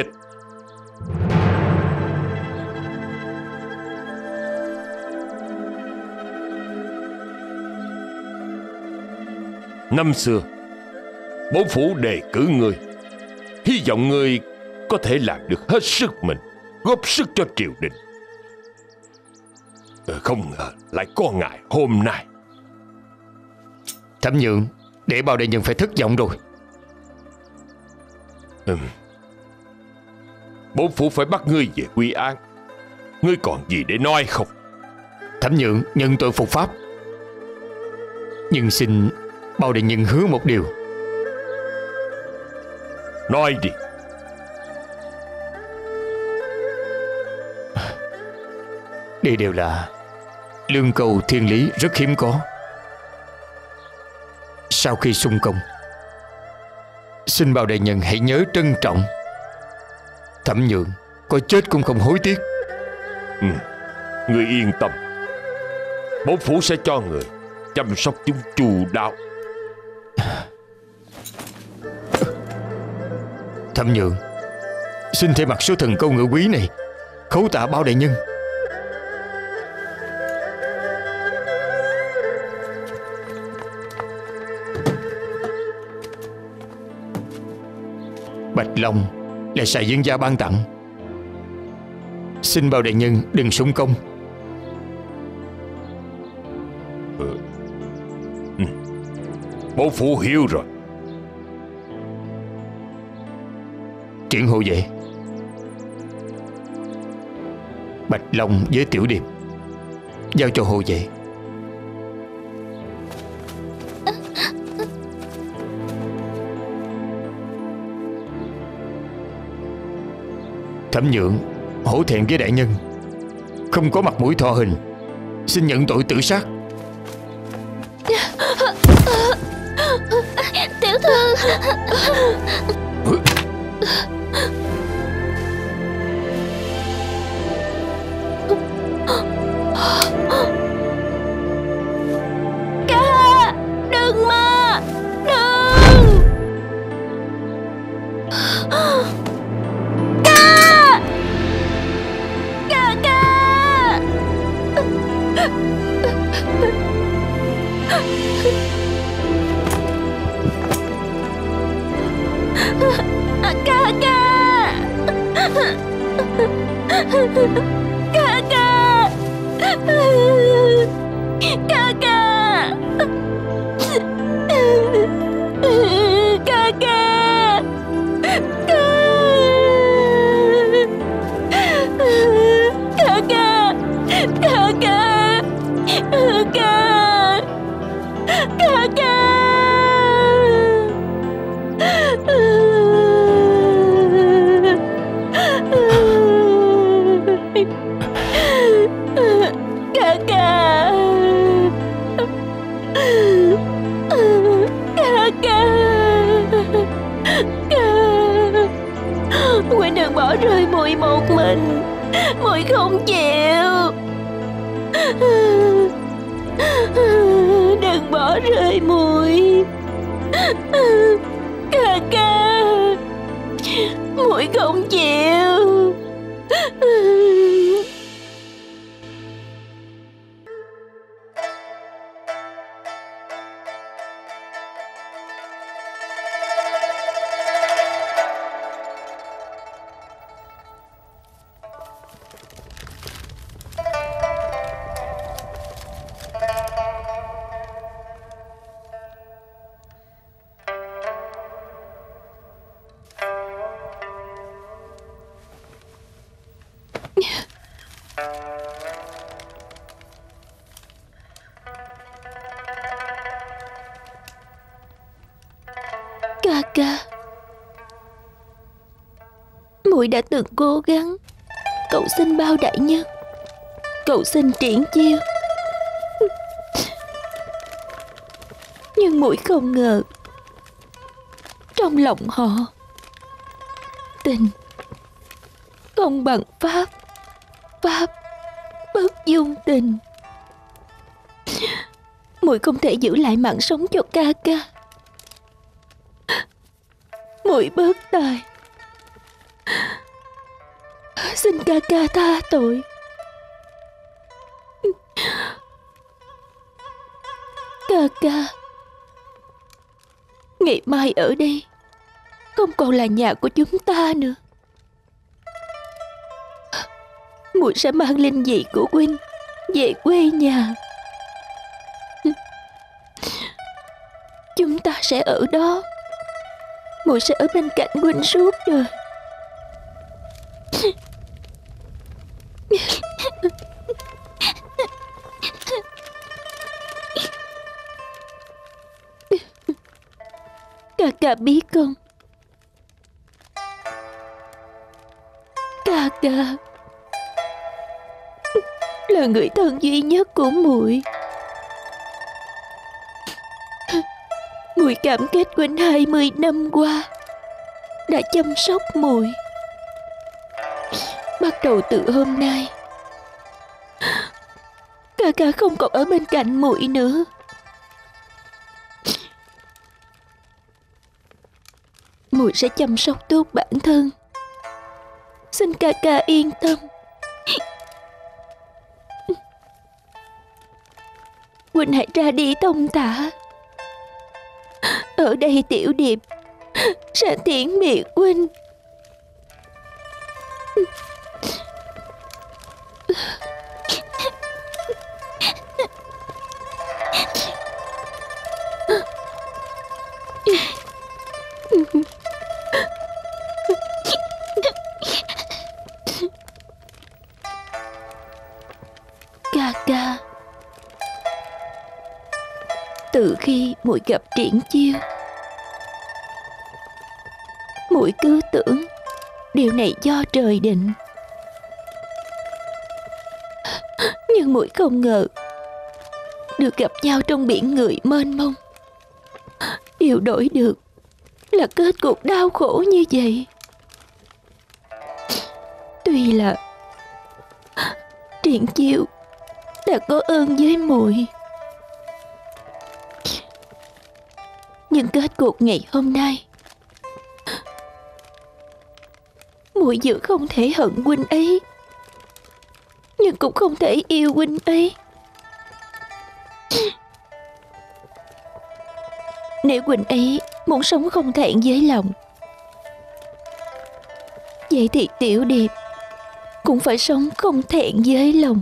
Năm xưa bổn phủ đề cử ngươi, hy vọng ngươi có thể làm được hết sức mình, góp sức cho triều đình. Không ngờ lại có ngày hôm nay. Thẩm Nhượng để Bao đại nhân phải thất vọng rồi. Ừ. Bổn phủ phải bắt ngươi về quy án. Ngươi còn gì để nói không? Thẩm Nhượng nhận tội phục pháp, nhưng xin Bao đại nhân hứa một điều. Nói đi. Đây đều là lương cầu thiên lý rất hiếm có. Sau khi xung công, xin Bao đại nhân hãy nhớ trân trọng. Thẩm Nhượng có chết cũng không hối tiếc. Ừ, ngươi yên tâm, bổn phủ sẽ cho người chăm sóc chúng chu đáo. Thẩm Nhượng xin thay mặt số thần câu ngựa quý này khấu tạ Bao đại nhân. Bạch Long là xài dương gia ban tặng, xin Bao đại nhân đừng sung công. Ừ. Ừ. Bổn phủ hiểu rồi. Chuyện hộ vệ, Bạch Long với Tiểu Điệp giao cho hộ vệ. Thẩm Nhượng hổ thẹn với đại nhân, không có mặt mũi thọ hình, xin nhận tội tự sát. Tiểu thư. Ca, đừng mà, đừng. Ca, ca, ca. Ca, ca. Ca, ca. một mình. Muội không chịu. Đừng bỏ rơi muội. Ca ca, muội không chịu. Ca ca, muội đã từng cố gắng cầu xin bao đại nhân, cầu xin triển chiêu, nhưng muội không ngờ trong lòng họ tình không bằng pháp, pháp bất dung tình. Muội không thể giữ lại mạng sống cho ca ca. Muội bất tài, xin ca ca tha tội. Ca ca, ngày mai ở đây không còn là nhà của chúng ta nữa. Muội sẽ mang linh dị của huynh về quê nhà. Chúng ta sẽ ở đó. Muội sẽ ở bên cạnh huynh suốt đời. Ca ca biết không? Ca ca là người thân duy nhất của muội. Muội cảm kích huynh hai mươi năm qua đã chăm sóc muội. Bắt đầu từ hôm nay, ca ca không còn ở bên cạnh muội nữa. Muội sẽ chăm sóc tốt bản thân. Xin ca ca yên tâm. Huynh hãy ra đi thông thả. Ở đây Tiểu Điệp sẽ tiễn biệt huynh. Ca ca, từ khi muội gặp Triển Chiêu, muội cứ tưởng điều này do trời định, nhưng muội không ngờ được gặp nhau trong biển người mênh mông. Điều đổi được là kết cục đau khổ như vậy. Tuy là Triển Chiêu đã có ơn với muội, nhưng kết cục ngày hôm nay, muội vừa không thể hận huynh ấy, nhưng cũng không thể yêu huynh ấy. Nếu huynh ấy muốn sống không thẹn với lòng, vậy thì Tiểu Điệp cũng phải sống không thẹn với lòng.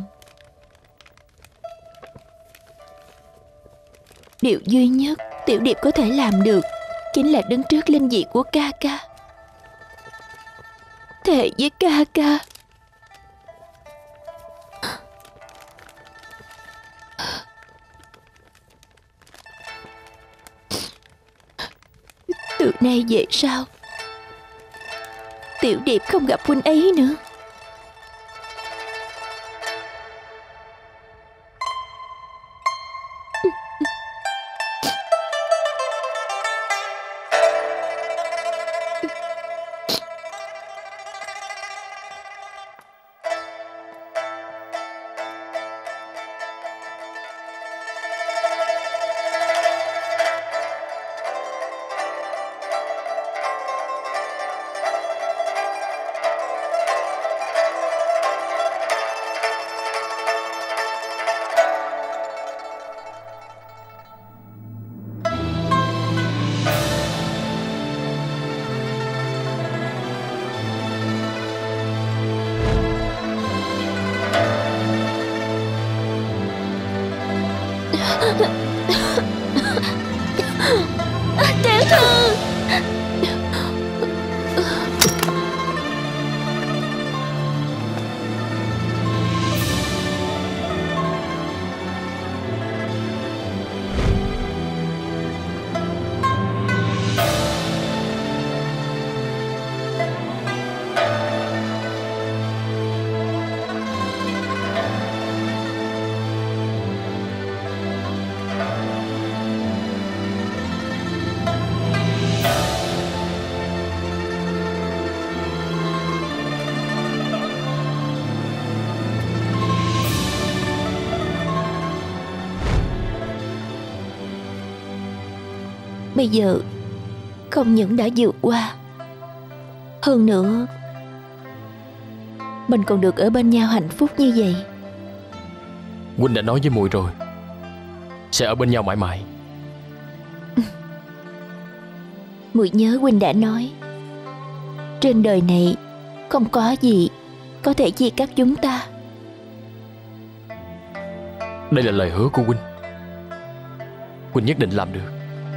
Điều duy nhất Tiểu Điệp có thể làm được chính là đứng trước linh dị của ca ca, thề với ca ca. Từ nay về sau, Tiểu Điệp không gặp huynh ấy nữa. Tiểu thư. Bây giờ không những đã vượt qua, hơn nữa mình còn được ở bên nhau hạnh phúc như vậy. Huynh đã nói với muội rồi, sẽ ở bên nhau mãi mãi. Muội nhớ huynh đã nói, trên đời này không có gì có thể chia cắt chúng ta. Đây là lời hứa của huynh. Huynh nhất định làm được.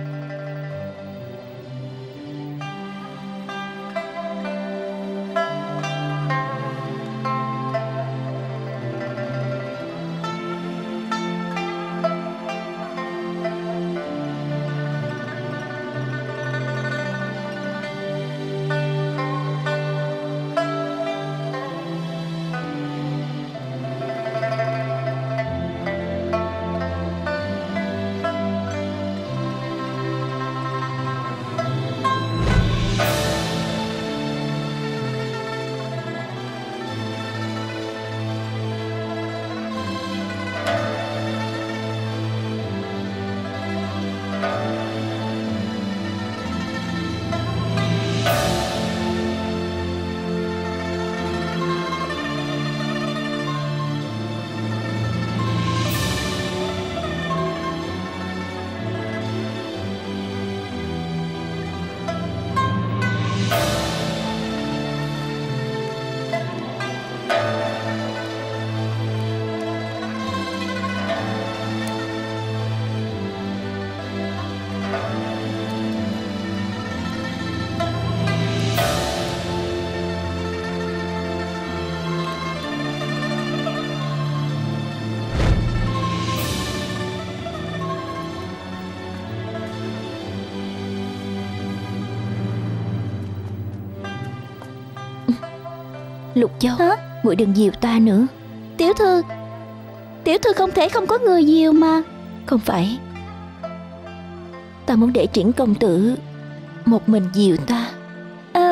Lục Châu, muội đừng dìu ta nữa. Tiểu thư, tiểu thư không thể không có người dìu mà. Không phải, ta muốn để Triển công tử một mình dìu ta. À,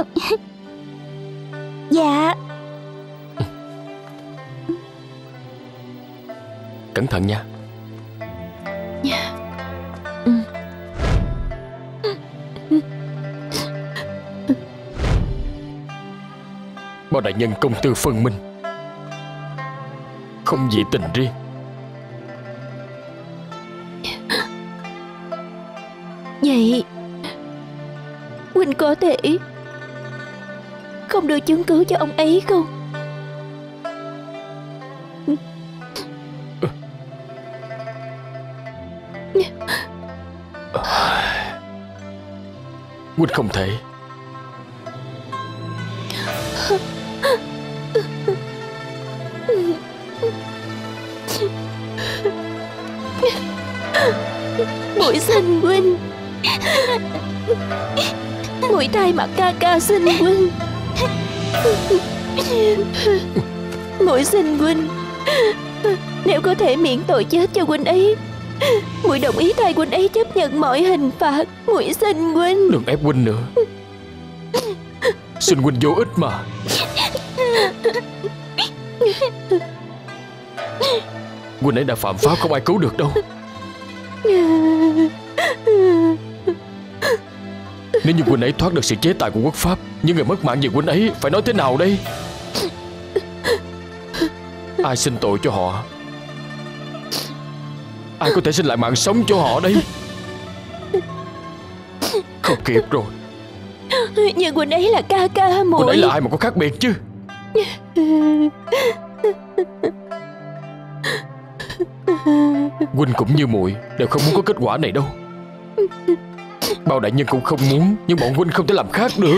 dạ. Cẩn thận nha. Ừ. Bao đại nhân công tư phân minh, không vì tình riêng. Vậy huynh có thể không đưa chứng cứ cho ông ấy không? Huynh không thể. Muội xin huynh, muội thay mặt ca ca xin huynh. Muội xin huynh, nếu có thể miễn tội chết cho huynh ấy, muội đồng ý thay huynh ấy chấp nhận mọi hình phạt. Muội xin huynh. Đừng ép huynh nữa. Xin huynh vô ích mà. Huynh ấy đã phạm pháp, không ai cứu được đâu. Nếu như huynh ấy thoát được sự chế tài của quốc pháp, những người mất mạng vì huynh ấy phải nói thế nào đây? Ai xin tội cho họ? Ai có thể xin lại mạng sống cho họ đây? Không kịp rồi. Nhưng huynh ấy là ca ca muội. Huynh ấy là ai mà có khác biệt chứ? huynh cũng như muội đều không muốn có kết quả này đâu. Bao đại nhân cũng không muốn, nhưng bọn huynh không thể làm khác được.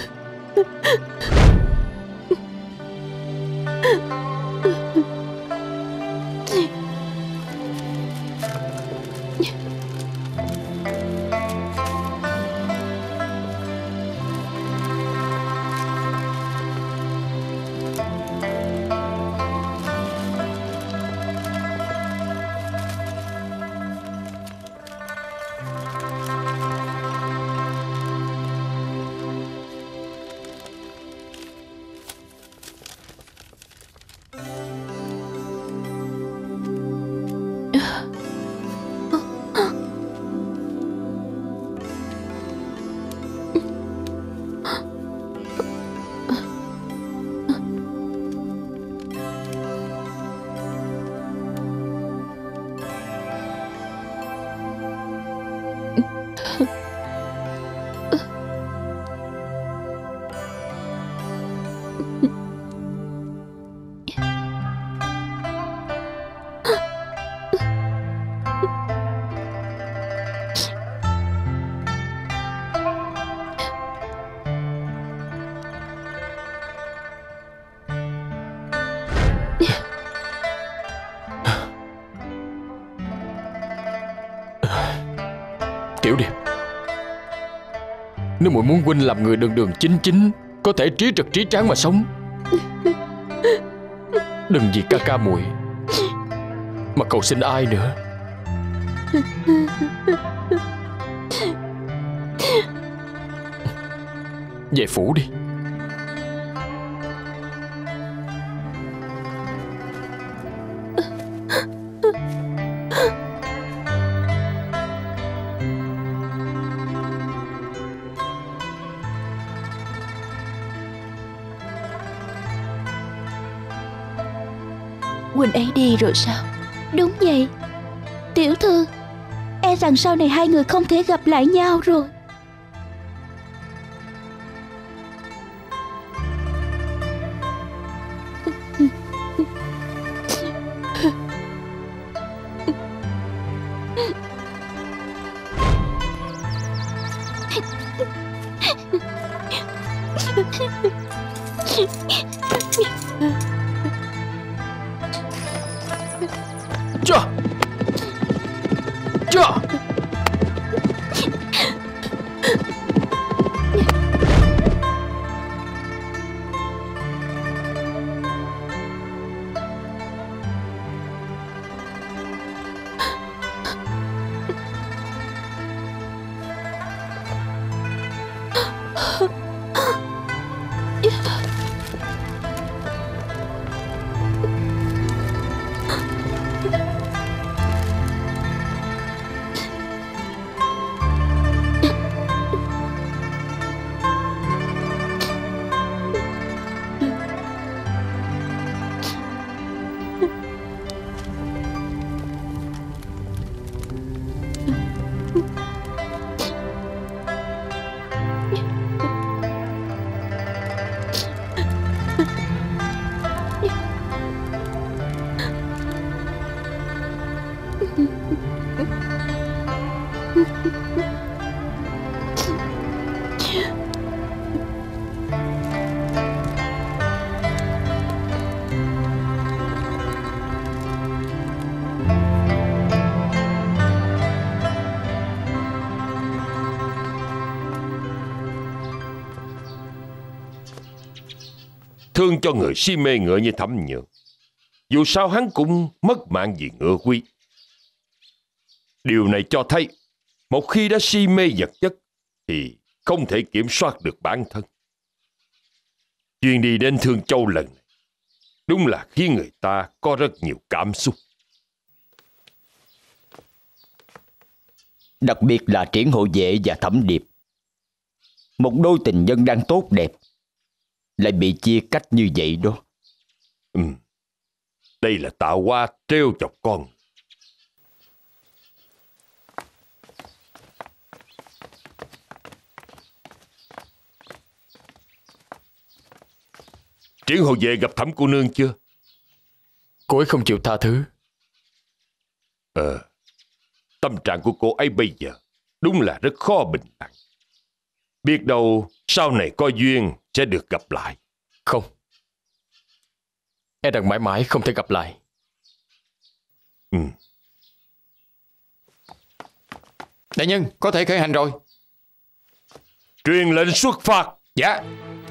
Tiểu Điệp, nếu muội muốn huynh làm người đường đường chính chính, có thể trí trực trí tráng mà sống, đừng vì ca ca muội mà cầu xin ai nữa. Về phủ đi. Huynh ấy đi rồi sao? Đúng vậy. Tiểu thư, e rằng sau này hai người không thể gặp lại nhau rồi. Chà! Chà! Thương cho người si mê ngựa như Thẩm Nhượng. Dù sao hắn cũng mất mạng vì ngựa quý. Điều này cho thấy, một khi đã si mê vật chất thì không thể kiểm soát được bản thân. Chuyến đi đến Thương Châu lần này đúng là khiến người ta có rất nhiều cảm xúc. Đặc biệt là Triển Hộ Vệ và Thẩm Điệp. Một đôi tình nhân đang tốt đẹp lại bị chia cách như vậy đó. Ừ, đây là tạo hóa trêu chọc con. Triển Hộ Vệ gặp Thẩm cô nương chưa? Cô ấy không chịu tha thứ. Ờ, tâm trạng của cô ấy bây giờ đúng là rất khó bình lặng. Biết đâu sau này có duyên sẽ được gặp lại. Không, e rằng mãi mãi không thể gặp lại. Ừ. Đại nhân, có thể khởi hành rồi. Truyền lệnh xuất phát. Dạ.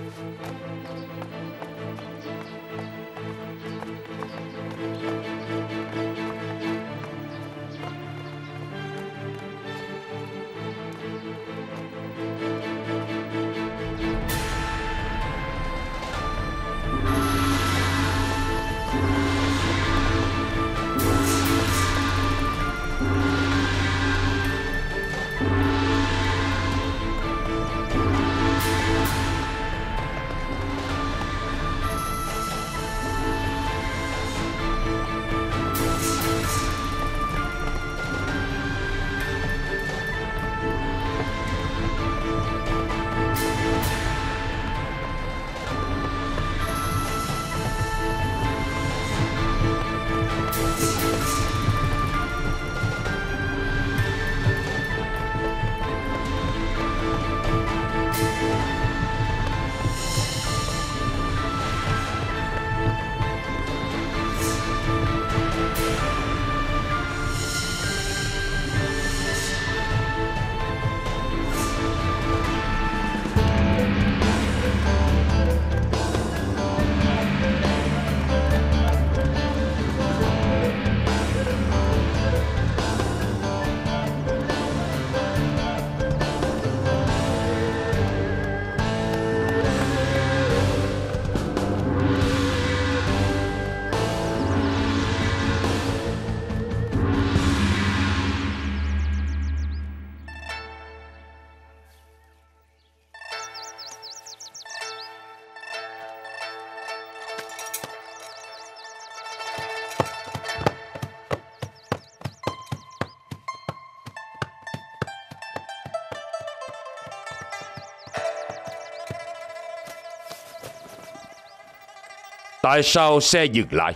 Tại sao xe dừng lại?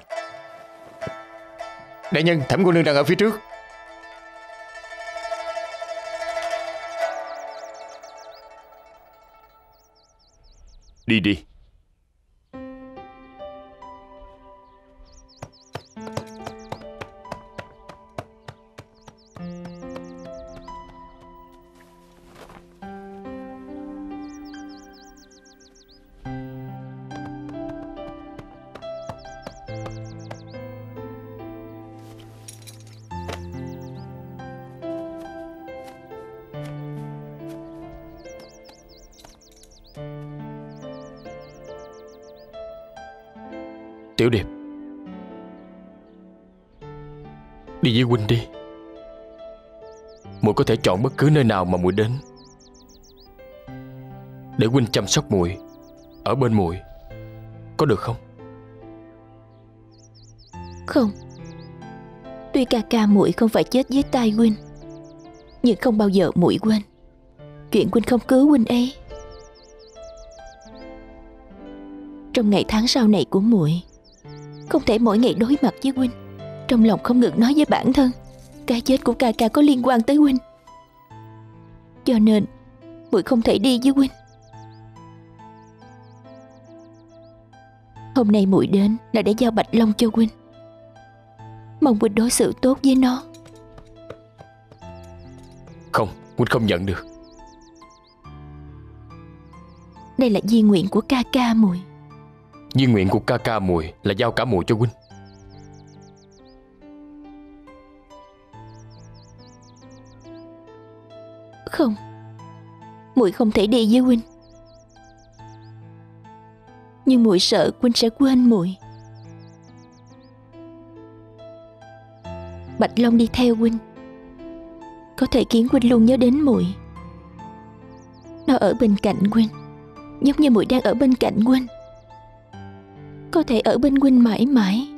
Đại nhân, Thẩm cô nương đang ở phía trước. Đi đi. Tiểu Điệp, đi với huynh đi. Muội có thể chọn bất cứ nơi nào mà muội đến, để huynh chăm sóc muội, ở bên muội, có được không? Không. Tuy ca ca muội không phải chết dưới tay huynh, nhưng không bao giờ muội quên chuyện huynh không cứu huynh ấy. Trong ngày tháng sau này của muội, không thể mỗi ngày đối mặt với huynh, trong lòng không ngừng nói với bản thân cái chết của ca ca có liên quan tới huynh, cho nên muội không thể đi với huynh. Hôm nay muội đến là để giao Bạch Long cho huynh, mong huynh đối xử tốt với nó. Không, huynh không nhận được. Đây là di nguyện của ca ca muội. Di nguyện của ca ca muội là giao cả muội cho huynh. Không, muội không thể đi với huynh, nhưng muội sợ huynh sẽ quên muội. Bạch Long đi theo huynh có thể khiến huynh luôn nhớ đến muội. Nó ở bên cạnh huynh giống như muội đang ở bên cạnh huynh, có thể ở bên huynh mãi mãi.